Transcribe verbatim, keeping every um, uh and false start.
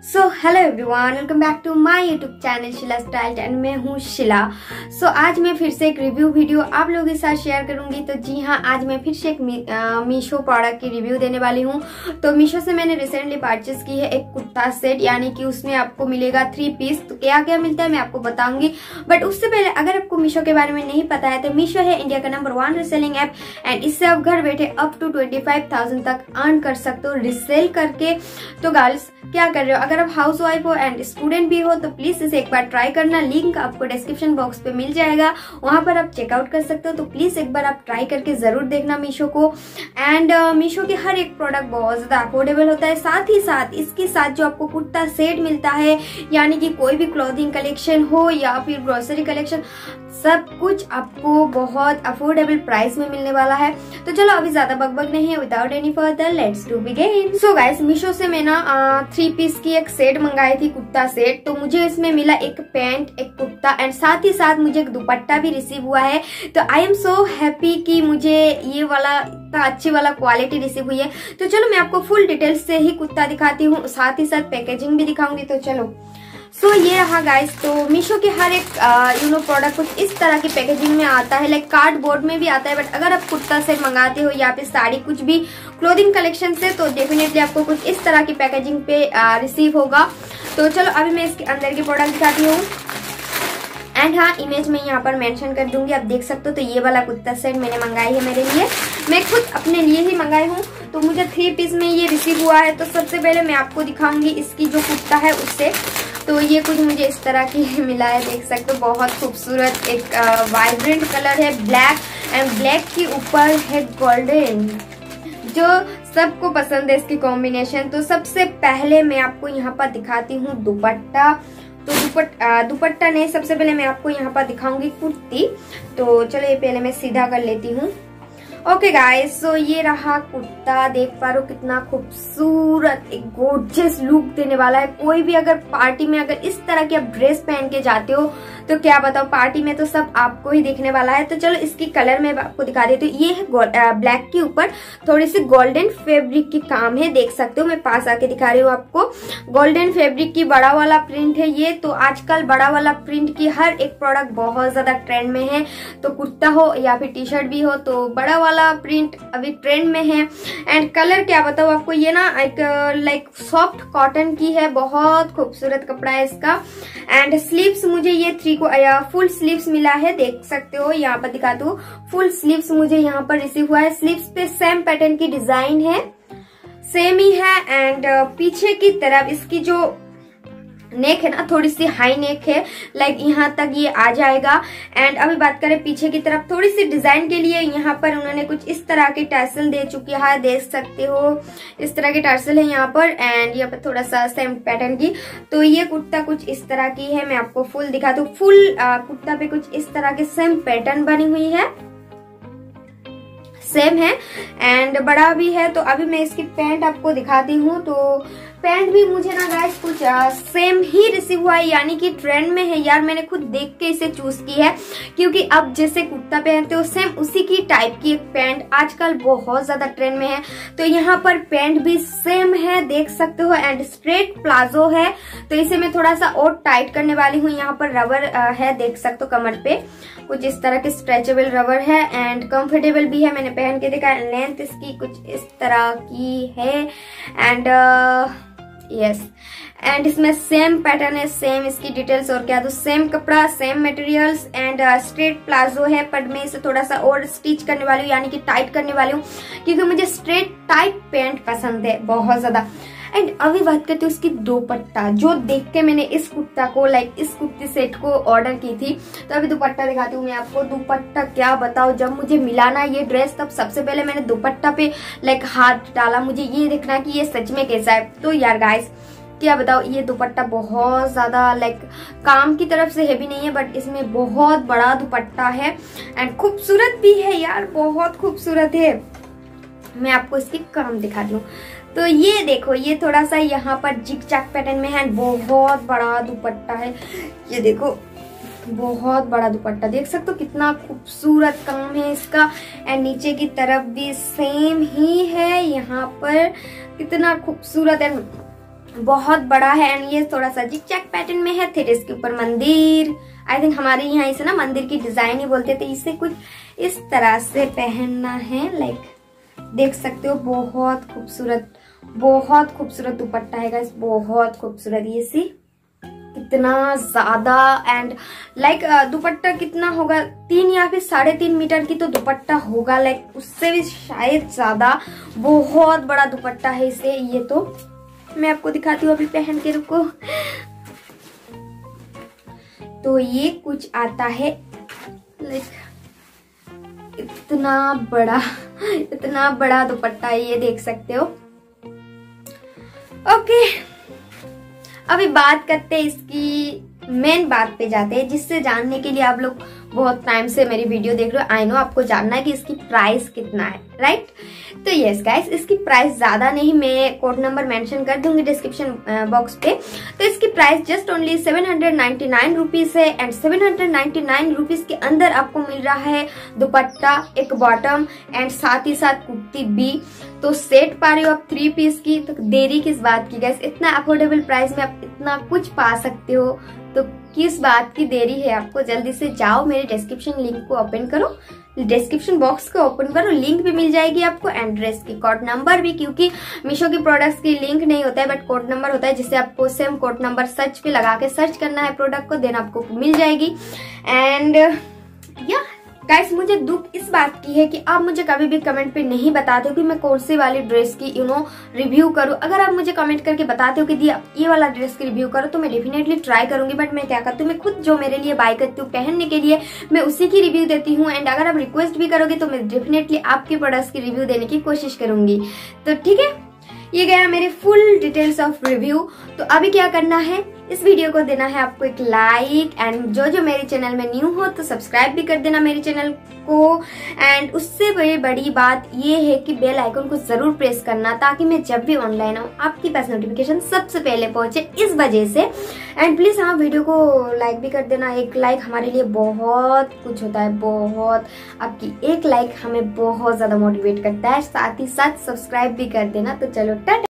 So hello everyone, welcome back to my YouTube channel Shila style and मैं हूँ शिला। सो so, आज मैं फिर से एक रिव्यू वीडियो आप लोगों के साथ शेयर करूंगी। तो जी हाँ, आज मैं फिर से एक मी, मीशो प्रोडक्ट की रिव्यू देने वाली हूँ। तो मीशो से मैंने रिसेंटली परचेस की है एक कुर्ता सेट, यानी कि उसमें आपको मिलेगा थ्री पीस। तो क्या क्या मिलता है मैं आपको बताऊंगी, बट उससे पहले अगर आपको मीशो के बारे में नहीं पता है तो मीशो है इंडिया का number one reselling app and इससे आप घर बैठे up to twenty five thousand तक अर्न कर सकते हो रिसेल करके। तो गर्ल्स क्या कर रहे हो, अगर आप हाउस वाइफ हो एंड स्टूडेंट भी हो तो प्लीज इसे एक बार ट्राई करना। लिंक आपको डिस्क्रिप्शन बॉक्स पे मिल जाएगा, वहां पर आप चेकआउट कर सकते हो। तो प्लीज एक बार आप ट्राई करके जरूर देखना मीशो को। एंड मीशो की हर एक प्रोडक्ट बहुत ज्यादा अफोर्डेबल होता है। साथ ही साथ इसके साथ जो आपको कुर्ता सेट मिलता है, यानी कि कोई भी क्लोथिंग कलेक्शन हो या फिर ग्रोसरी कलेक्शन, सब कुछ आपको बहुत अफोर्डेबल प्राइस में मिलने वाला है। तो चलो अभी ज्यादा बकबक नहीं है, without any further let's do begin. So guys, Meesho से मैं ना थ्री पीस की एक सेट मंगाई थी, कुर्ता सेट। तो मुझे इसमें मिला एक पैंट, एक कुर्ता एंड साथ ही साथ मुझे एक दुपट्टा भी रिसीव हुआ है। तो आई एम सो हैप्पी कि मुझे ये वाला इतना अच्छी वाला क्वालिटी रिसीव हुई है। तो चलो मैं आपको फुल डिटेल्स से ही कुर्ता दिखाती हूँ, साथ ही साथ पैकेजिंग भी दिखाऊंगी। तो चलो सो so, ये रहा गाइस। तो मीशो के हर एक यू नो प्रोडक्ट कुछ इस तरह की पैकेजिंग में आता है, लाइक कार्डबोर्ड में भी आता है। बट अगर आप कुर्ता सेट मंगाते हो या फिर साड़ी, कुछ भी क्लोथिंग कलेक्शन से, तो डेफिनेटली आपको कुछ इस तरह की पैकेजिंग पे रिसीव होगा। तो चलो अभी मैं इसके अंदर की प्रोडक्ट दिखाती हूँ एंड हाँ, इमेज में यहाँ पर मेंशन कर दूंगी, आप देख सकते हो। तो ये वाला कुर्ता सेट मैंने मंगाई है मेरे लिए, मैं खुद अपने लिए ही मंगाई हूँ। तो मुझे थ्री पीस में ये रिसीव हुआ है। तो सबसे पहले मैं आपको दिखाऊंगी इसकी जो कुर्ता है उससे। तो ये कुछ मुझे इस तरह की मिला है, देख सकते हो। बहुत खूबसूरत एक वाइब्रेंट कलर है, ब्लैक एंड ब्लैक के ऊपर है गोल्डन, जो सबको पसंद है इसकी कॉम्बिनेशन। तो सबसे पहले मैं आपको यहाँ पर दिखाती हूँ दुपट्टा। तो दुपट्टा दुपट्टा नहीं, सबसे पहले मैं आपको यहाँ पर दिखाऊंगी कुर्ती। तो चलो ये पहले मैं सीधा कर लेती हूँ। ओके गाइस, सो ये रहा कुर्ता, देख पा रहे हो कितना खूबसूरत, एक गोर्जियस लुक देने वाला है। कोई भी अगर पार्टी में अगर इस तरह की आप ड्रेस पहन के जाते हो तो क्या बताओ, पार्टी में तो सब आपको ही देखने वाला है। तो चलो इसकी कलर में आपको दिखा देती हूँ। ये है ब्लैक के ऊपर थोड़ी सी गोल्डन फैब्रिक की काम है, देख सकते हो। मैं पास आके दिखा रही हूँ आपको। गोल्डन फैब्रिक की बड़ा वाला प्रिंट है ये। तो आजकल बड़ा वाला प्रिंट की हर एक प्रोडक्ट बहुत ज्यादा ट्रेंड में है। तो कुर्ता हो या फिर टी शर्ट भी हो, तो बड़ा वाला प्रिंट अभी ट्रेंड में है। एंड कलर क्या बताओ आपको, ये ना एक लाइक सॉफ्ट कॉटन की है, बहुत खूबसूरत कपड़ा है इसका। एंड स्लीव्स मुझे ये थ्री को या फुल स्लीव्स मिला है, देख सकते हो। यहाँ पर दिखा दो, फुल स्लीव्स मुझे यहाँ पर रिसीव हुआ है। स्लीव्स पे सेम पैटर्न की डिजाइन है, सेम ही है। एंड पीछे की तरफ इसकी जो नेक है ना, थोड़ी सी हाई नेक है, लाइक यहाँ तक ये आ जाएगा। एंड अभी बात करें पीछे की तरफ, थोड़ी सी डिजाइन के लिए यहाँ पर उन्होंने कुछ इस तरह के टैसल दे चुकी है, देख सकते हो। इस तरह के टैसल है यहाँ पर एंड यहाँ पर थोड़ा सा सेम पैटर्न की। तो ये कुर्ता कुछ इस तरह की है, मैं आपको फुल दिखा दूं। फुल कुर्ता पे कुछ इस तरह के सेम पैटर्न बनी हुई है, सेम है एंड बड़ा भी है। तो अभी मैं इसकी पैंट आपको दिखाती हूँ। तो पैंट भी मुझे ना गाइस कुछ आ, सेम ही रिसीव हुआ है, यानी कि ट्रेंड में है यार। मैंने खुद देख के इसे चूज की है, क्योंकि अब जैसे कुर्ता पहनते हो सेम उसी की टाइप की एक पैंट आजकल बहुत ज्यादा ट्रेंड में है। तो यहाँ पर पैंट भी सेम है, देख सकते हो। एंड स्ट्रेट प्लाजो है, तो इसे मैं थोड़ा सा और टाइट करने वाली हूँ। यहाँ पर रबर है, देख सकते हो, कमर पे कुछ इस तरह के स्ट्रेचेबल रबर है एंड कंफर्टेबल भी है। मैंने पहन के देखा, लेंथ इसकी कुछ इस तरह की है एंड यस एंड इसमें सेम पैटर्न है, सेम इसकी डिटेल्स। और क्या तो सेम कपड़ा, same materials and straight palazzo है। पर मैं इसे थोड़ा सा और स्टिच करने वाली हूँ, यानी कि टाइट करने वाली हूँ, क्योंकि मुझे स्ट्रेट टाइट पैंट पसंद है बहुत ज्यादा। एंड अभी बात करते हैं उसकी दुपट्टा, जो देख के मैंने इस कुर्ता को लाइक इस कुर्ती सेट को ऑर्डर की थी। तो अभी दुपट्टा दिखाती हूँ मैं आपको। दुपट्टा क्या बताओ, जब मुझे मिला ना ये ड्रेस, तब सबसे पहले मैंने दुपट्टा पे लाइक हाथ डाला, मुझे ये देखना कि ये सच में कैसा है। तो यार गाइस क्या बताओ, ये दुपट्टा बहुत ज्यादा लाइक काम की तरफ से हेवी नहीं है, बट इसमें बहुत बड़ा दुपट्टा है एंड खूबसूरत भी है यार, बहुत खूबसूरत है। मैं आपको इसकी काम दिखाती हूँ। तो ये देखो, ये थोड़ा सा यहाँ पर जिग जैग पैटर्न में है, बहुत बड़ा दुपट्टा है। ये देखो, बहुत बड़ा दुपट्टा, देख सकते हो कितना खूबसूरत काम है इसका। एंड नीचे की तरफ भी सेम ही है, यहाँ पर कितना खूबसूरत है। बहुत बड़ा है एंड ये थोड़ा सा जिग जैग पैटर्न में है। फिर इसके ऊपर मंदिर, आई थिंक हमारे यहाँ इसे ना मंदिर की डिजाइन ही बोलते थे। इसे कुछ इस तरह से पहनना है, लाइक देख सकते हो बहुत खूबसूरत, बहुत खूबसूरत दुपट्टा है गाइस, बहुत खूबसूरत। ये सी कितना ज्यादा एंड लाइक दुपट्टा कितना होगा, तीन या फिर साढ़े तीन मीटर की तो दुपट्टा होगा, लाइक उससे भी शायद ज्यादा। बहुत बड़ा दुपट्टा है इसे। ये तो मैं आपको दिखाती हूँ, अभी पहन के रुको। तो ये कुछ आता है लाइक इतना बड़ा, इतना बड़ा दुपट्टा है, ये देख सकते हो। ओके, अभी बात करते हैं इसकी मेन बात पे जाते हैं, जिससे जानने के लिए आप लोग बहुत टाइम से मेरी वीडियो देख रहे हो। आई नो आपको जानना है कि इसकी प्राइस कितना है, राइट? तो यस गाइस, इसकी प्राइस ज्यादा नहीं, मैं कोड नंबर मेंशन कर दूंगी डिस्क्रिप्शन बॉक्स पे। तो इसकी price just only seven hundred ninety nine rupees है and seven hundred ninety nine rupees के अंदर आपको मिल रहा है दुपट्टा, एक बॉटम एंड साथ ही साथ कुर्ती भी। तो सेट पा रहे हो आप थ्री पीस की, तो देरी किस बात की गाइस? इतना अफोर्डेबल प्राइस में आप इतना कुछ पा सकते हो, तो किस बात की देरी है आपको? जल्दी से जाओ, मेरे डिस्क्रिप्शन लिंक को ओपन करो, डिस्क्रिप्शन बॉक्स को ओपन करो, लिंक भी मिल जाएगी आपको एंड ड्रेस की कोड नंबर भी, क्योंकि मीशो की प्रोडक्ट्स की लिंक नहीं होता है बट कोड नंबर होता है, जिससे आपको सेम कोड नंबर सर्च पे लगा के सर्च करना है प्रोडक्ट को, देन आपको मिल जाएगी। एंड या गाइस, मुझे दुख इस बात की है कि आप मुझे कभी भी कमेंट पे नहीं बताते हो कि मैं कौन सी वाली ड्रेस की यू नो रिव्यू करूं। अगर आप मुझे कमेंट करके बताते हो कि दी आप ये वाला ड्रेस की रिव्यू करो, तो मैं डेफिनेटली ट्राई करूंगी। बट मैं क्या करती हूँ, मैं खुद जो मेरे लिए बाय करती हूँ पहनने के लिए, मैं उसी की रिव्यू देती हूँ। एंड अगर आप रिक्वेस्ट भी करोगे तो मैं डेफिनेटली आपके प्रोडक्ट्स की रिव्यू देने की कोशिश करूंगी। तो ठीक है, ये गया मेरे फुल डिटेल्स ऑफ रिव्यू। तो अभी क्या करना है, इस वीडियो को देना है आपको एक लाइक एंड जो जो मेरे चैनल में न्यू हो तो सब्सक्राइब भी कर देना मेरे चैनल को। एंड उससे बड़ी बड़ी बात ये है कि बेल आइकन को जरूर प्रेस करना, ताकि मैं जब भी ऑनलाइन आऊँ आपके पास नोटिफिकेशन सबसे पहले पहुंचे, इस वजह से। एंड प्लीज हाँ, वीडियो को लाइक भी कर देना। एक लाइक हमारे लिए बहुत कुछ होता है, बहुत। आपकी एक लाइक हमें बहुत ज्यादा मोटिवेट करता है, साथ ही साथ सब्सक्राइब भी कर देना। तो चलो टाटा।